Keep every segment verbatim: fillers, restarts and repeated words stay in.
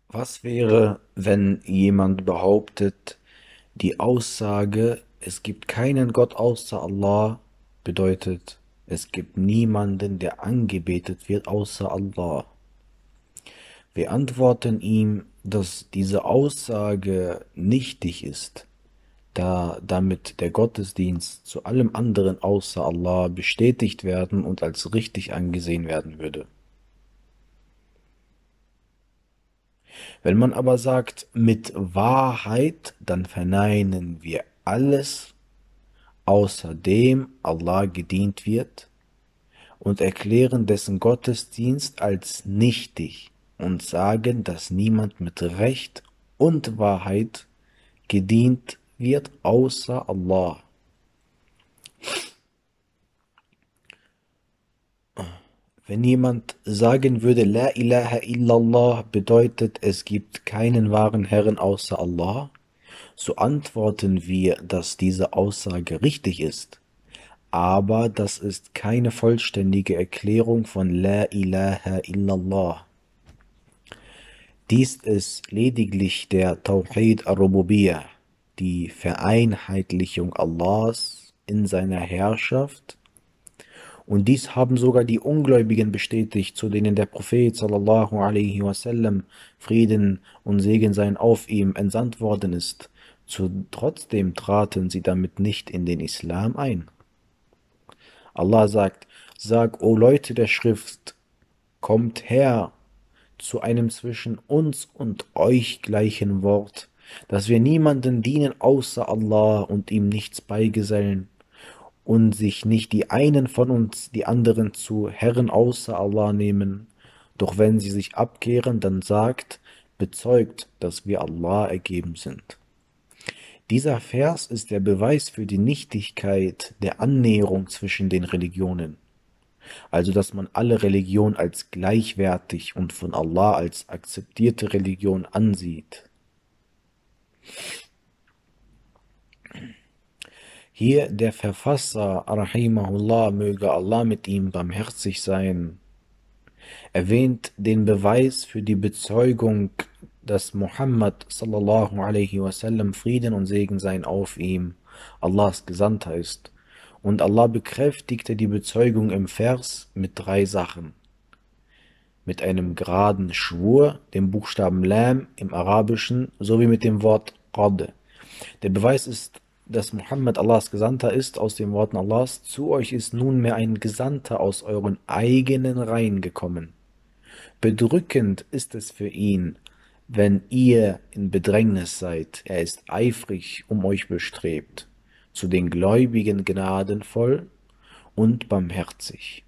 Was wäre, wenn jemand behauptet, die Aussage, es gibt keinen Gott außer Allah, bedeutet, es gibt niemanden, der angebetet wird außer Allah? Wir antworten ihm, dass diese Aussage nichtig ist, da damit der Gottesdienst zu allem anderen außer Allah bestätigt werden und als richtig angesehen werden würde. Wenn man aber sagt, mit Wahrheit, dann verneinen wir alles, außer dem Allah gedient wird, und erklären dessen Gottesdienst als nichtig und sagen, dass niemand mit Recht und Wahrheit gedient wird, außer Allah. Wenn jemand sagen würde, La ilaha illallah bedeutet, es gibt keinen wahren Herrn außer Allah, so antworten wir, dass diese Aussage richtig ist. Aber das ist keine vollständige Erklärung von La ilaha illallah. Dies ist lediglich der Tawhid ar-Rububiyyah, die Vereinheitlichung Allahs in seiner Herrschaft. Und dies haben sogar die Ungläubigen bestätigt, zu denen der Prophet sallallahu alaihi wasallam, Frieden und Segen seien auf ihm, entsandt worden ist. Zu, trotzdem traten sie damit nicht in den Islam ein. Allah sagt, sag, o Leute der Schrift, kommt her zu einem zwischen uns und euch gleichen Wort, dass wir niemanden dienen außer Allah und ihm nichts beigesellen und sich nicht die einen von uns die anderen zu Herren außer Allah nehmen. Doch wenn sie sich abkehren, dann sagt, bezeugt, dass wir Allah ergeben sind. Dieser Vers ist der Beweis für die Nichtigkeit der Annäherung zwischen den Religionen. Also, dass man alle Religionen als gleichwertig und von Allah als akzeptierte Religion ansieht. Hier der Verfasser, rahimahullah, möge Allah mit ihm barmherzig sein, erwähnt den Beweis für die Bezeugung, dass Muhammad sallallahu alaihi wasallam, Frieden und Segen seien auf ihm, Allahs Gesandter ist. Und Allah bekräftigte die Bezeugung im Vers mit drei Sachen. Mit einem geraden Schwur, dem Buchstaben Lam im Arabischen, sowie mit dem Wort Qad. Der Beweis ist, dass Muhammad Allahs Gesandter ist, aus den Worten Allahs, zu euch ist nunmehr ein Gesandter aus euren eigenen Reihen gekommen. Bedrückend ist es für ihn, wenn ihr in Bedrängnis seid. Er ist eifrig um euch bestrebt, zu den Gläubigen gnadenvoll und barmherzig.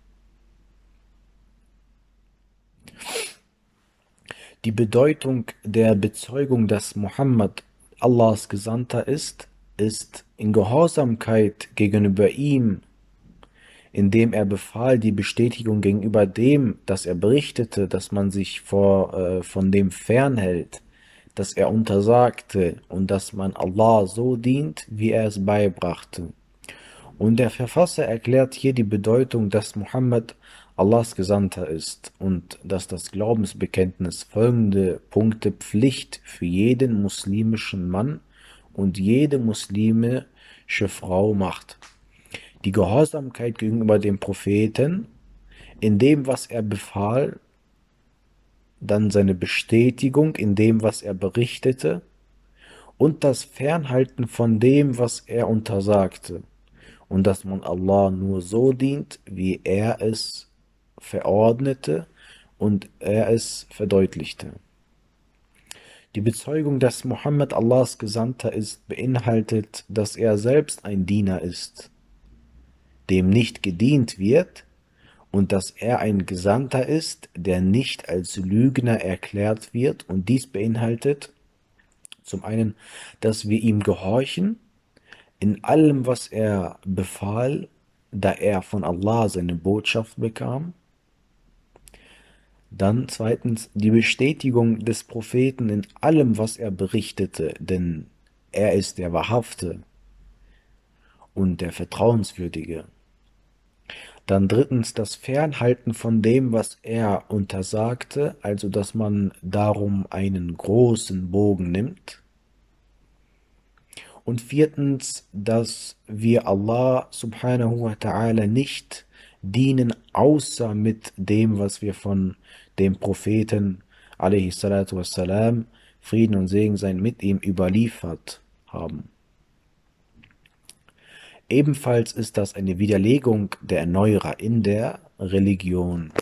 Die Bedeutung der Bezeugung, dass Muhammad Allahs Gesandter ist, ist in Gehorsamkeit gegenüber ihm, indem er befahl, die Bestätigung gegenüber dem, dass er berichtete, dass man sich vor, äh, von dem fernhält, dass er untersagte und dass man Allah so dient, wie er es beibrachte. Und der Verfasser erklärt hier die Bedeutung, dass Muhammad Allahs Gesandter ist und dass das Glaubensbekenntnis folgende Punkte Pflicht für jeden muslimischen Mann und jede muslimische Frau macht. Die Gehorsamkeit gegenüber dem Propheten, in dem, was er befahl, dann seine Bestätigung in dem, was er berichtete, und das Fernhalten von dem, was er untersagte, und dass man Allah nur so dient, wie er es verordnete und er es verdeutlichte. Die Bezeugung, dass Muhammad Allahs Gesandter ist, beinhaltet, dass er selbst ein Diener ist, dem nicht gedient wird, und dass er ein Gesandter ist, der nicht als Lügner erklärt wird. Und dies beinhaltet zum einen, dass wir ihm gehorchen in allem, was er befahl, da er von Allah seine Botschaft bekam. Dann zweitens die Bestätigung des Propheten in allem, was er berichtete, denn er ist der Wahrhafte und der Vertrauenswürdige. Dann drittens das Fernhalten von dem, was er untersagte, also dass man darum einen großen Bogen nimmt. Und viertens, dass wir Allah subhanahu wa ta'ala nicht dienen, außer mit dem, was wir von dem Propheten alaihi salatu wassalam, Frieden und Segen sein mit ihm, überliefert haben. Ebenfalls ist das eine Widerlegung der Erneuerer in der Religion.